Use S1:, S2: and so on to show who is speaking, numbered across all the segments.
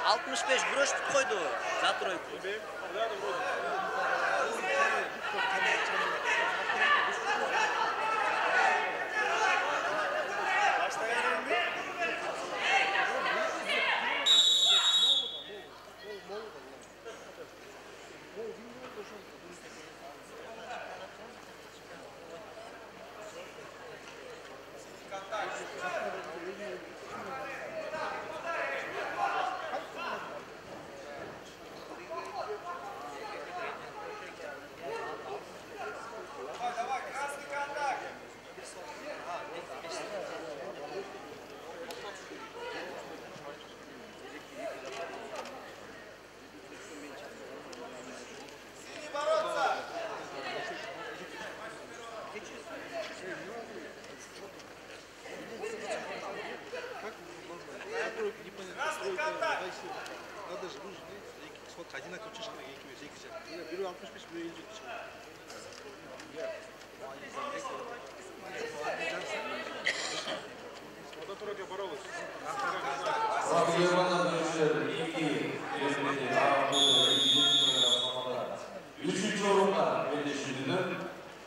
S1: 65 groş tut koydu. Zatroy.
S2: Üçüncü orunlar birleştirilir.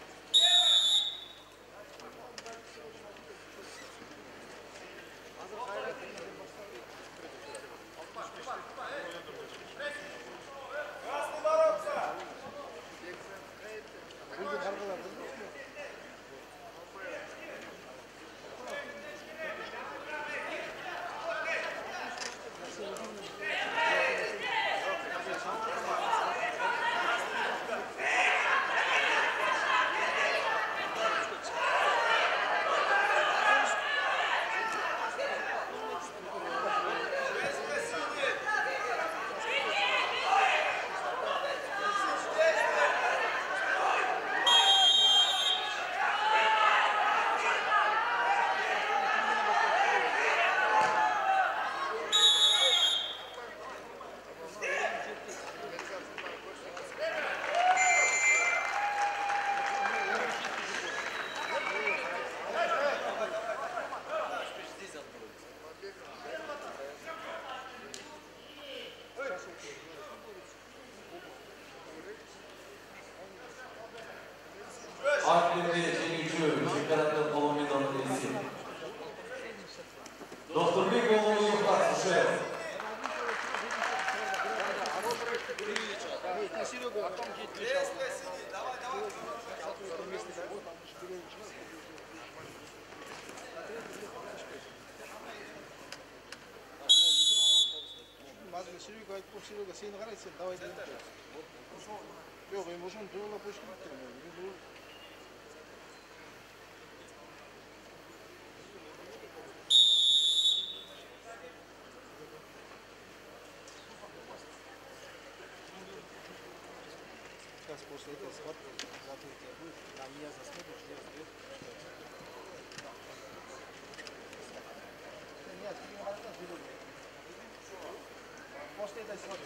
S2: Akdeniz Çekici, Şekerat'ın Kolombiya'nın iyisi. Doktor Bey Kolombiya yoklar, sıçraya.
S3: Yok, ben boşum durula boşum bitirmiyorum. Сейчас после этого схватки завтра у тебя будет, на меня засмотришь, я тебе... Нет, ты не важно, ты будешь. После этой схватки.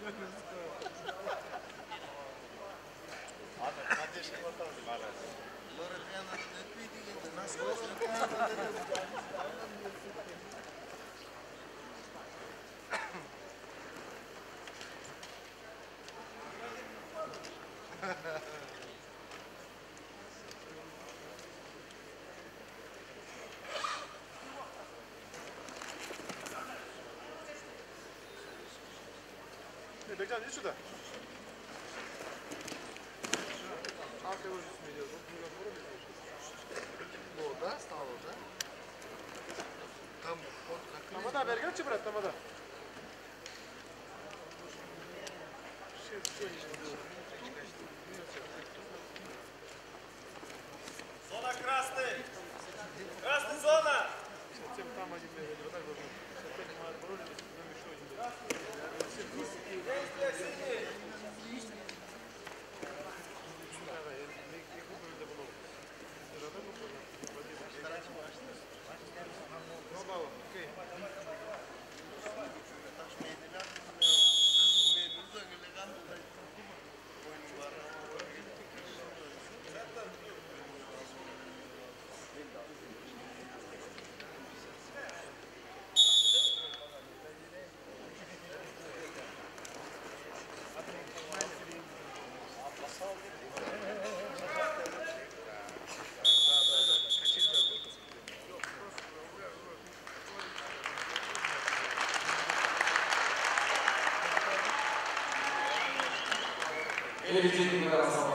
S3: Бекжан, иди сюда. А ты уже смеешь, вот мы на форуме слышим. Да, стало, да? Там вот как... Тамада, бергачи, брат, тамада.
S4: Зона красный! Красный зона!
S3: Совсем там один бегает, вот так должен. Совсем мы отбросили, но еще один бегает.
S2: Элитный